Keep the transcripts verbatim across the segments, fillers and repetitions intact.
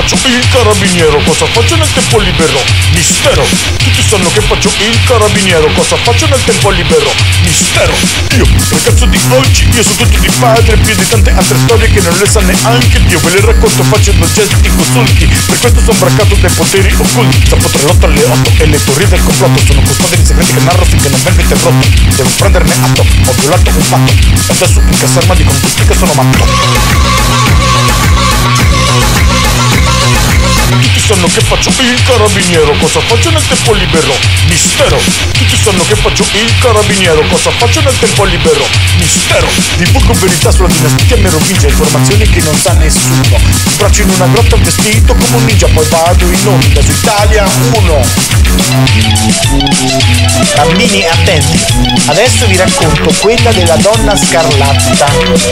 faccio il carabiniero, cosa faccio nel tempo libero? Mistero. Tutti sanno che faccio il carabiniero, cosa faccio nel tempo libero? Mistero. Io, ragazzo di oggi, io so tutto di padre, più di tante altre storie che non le sa neanche Dio. Ve le racconto facendo gesti consulti, per questo sono braccato dai poteri occulti. Sapo tre l'otto alle otto e le teorie del complotto sono custode di segreti che narro finché non vengo interrotto. Devo prenderne atto, ho violato un patto, adesso in caserma dicono tutti che sono matto. Tutti sanno che faccio il carabiniero, cosa faccio nel tempo libero? Mistero. Tutti sanno che faccio il carabiniero, cosa faccio nel tempo libero? Mistero. Divulgo verità sulla dinastia merovingia, informazioni che non sa nessuno. Braccio in una grotta vestito come un ninja, poi vado in onda su Italia uno. Bambini attenti, adesso vi racconto quella della donna scarlatta.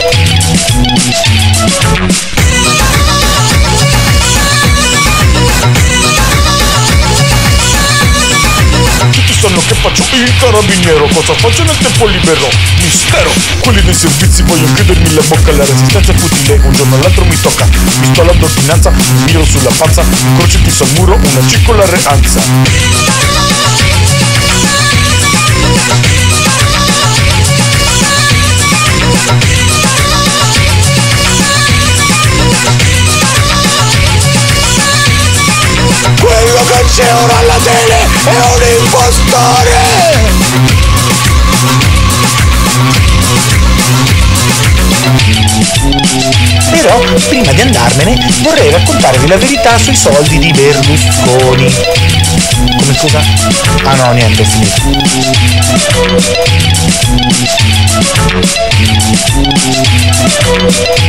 Tutti sanno che faccio il carabiniero, cosa faccio nel tempo libero? Mistero. Quelli dei servizi vogliono chiudermi la bocca, la resistenza è futile, un giorno all'altro mi tocca. Pistola d'ordinanza, mi miro sulla panza, crocifisso al muro, una ciccola reanza. Quello che c'è ora alla tele è un impostore! Però, prima di andarmene, vorrei raccontarvi la verità sui soldi di Berlusconi. Come scusa? Ah no, niente, è finito.